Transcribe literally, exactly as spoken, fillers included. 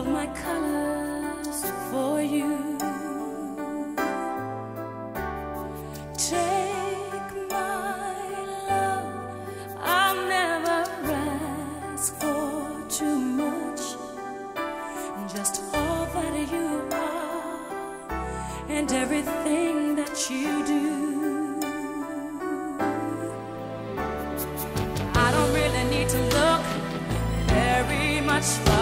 all my colors for you. Take my love, I'll never ask for too much. Just all that you are and everything that you do. I don't really need to look very much further.